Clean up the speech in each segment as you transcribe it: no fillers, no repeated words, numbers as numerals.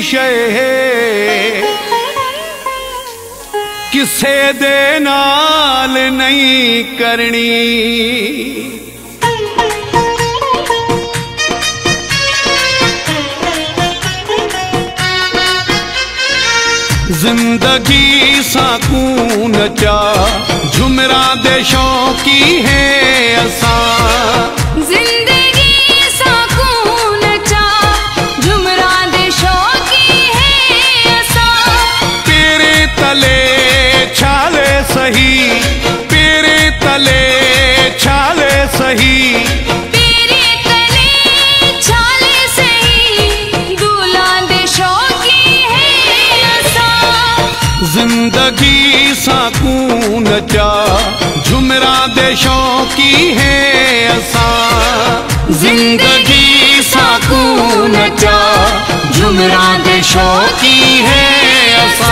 शय किसे दे नाल नहीं करनी। जिंदगी साकून चा झुमरा दे शौकी है असा। जिंदगी साकून चा झुमरा दे शौकी है असा। तेरे तले छाले सही, तेरे तले छाले सही, तेरे तले छाले सही, दूल्हा दे शौकी है असा। जिंदगी साकून चा झुमरा दे शौकी है असा। जिंदगी साकून चा झुमरा दे शौकी है असा।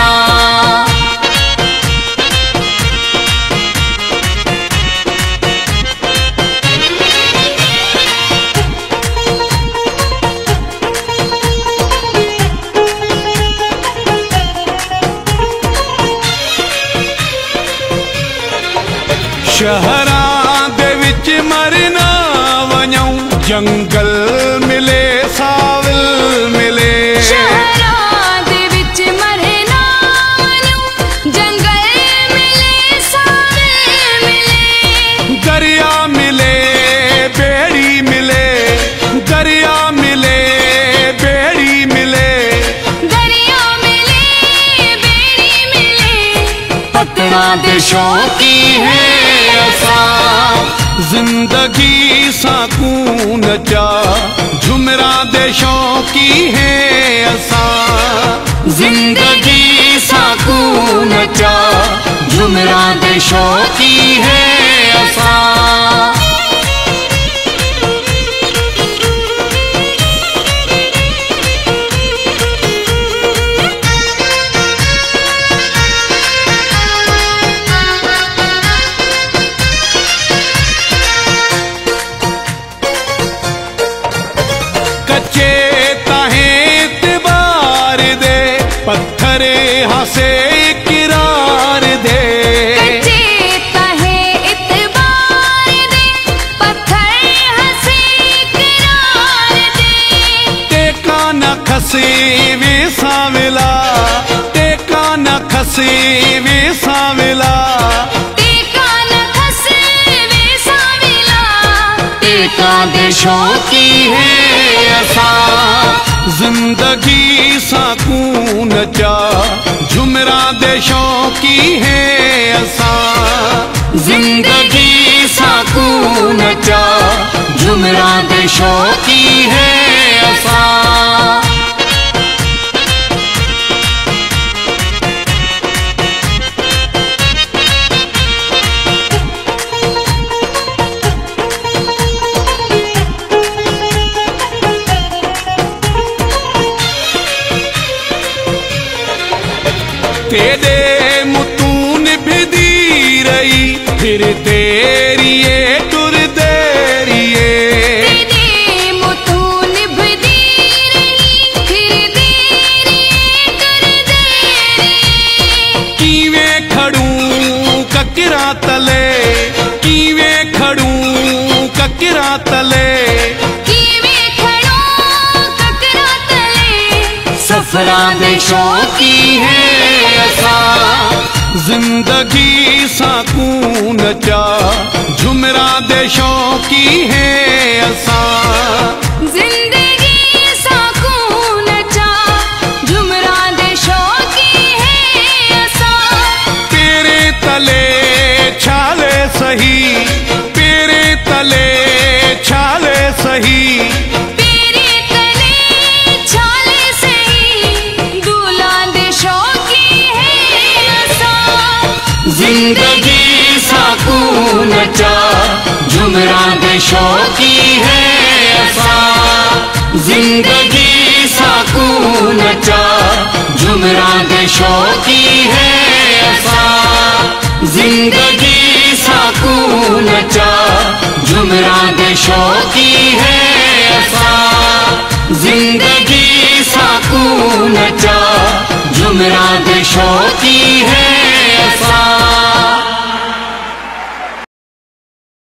शहरां दे विच मरना वञऊं, जंगल मिले सावल मिले। शहरां दे विच मरना वञऊं, जंगल मिले सावल मिले। दरिया मिले बेड़ी मिले, दरिया मिले बेड़ी मिले। दरिया मिले बेड़ी मिले, पतना दे शौकी है असा। जिंदगी साकून चा झुमरा दे शौकी है असा। जिंदगी साकून चा झुमरा दे शौकी है असा। कच्चे ताहे इतबार दे, पत्थरे हंसे किरार दे। कच्चे ताहे इतबार दे, पत्थर हंसे किरार दे। टेका न खसी वे साविला, टेका न खसी वे साविला। टेका न खसे वे साविला, टेका दे शौकी है असा। जिंदगी साकून चा झुमरा दे शौकी है असा। जिंदगी साकून चा झुमरा दे शौकी है असा। तेरे मुतून भिदी रही, फिर तेरी ये टुर देरिए। तेरे मुतून भिदी रही, फिर तेरी टुर देरिए। कीवें खड़ूं ककरा तले, कीवें खड़ूं ककरा तले। कीवें खड़ो ककरा तले, सफरा दे शौकी है असा। जिंदगी साकून चा झुमरा दे शौकी है असा। जिंदगी साकून चा झुमरा दे शौकी है असा। तेरे तले छाले सही, तेरे तले छाले सही, तेरे तले छाले सही, दूल्हा दे शौकी है असा। जिंदगी साकून चा झुमरा दे शौकी है असा। जिंदगी साकून चा झुमरा दे शौकी है असा। जिंदगी साकून चा झुमरा दे शौकी है असा। जिंदगी साकून कू नचा झुमरा दे शौकी है असा।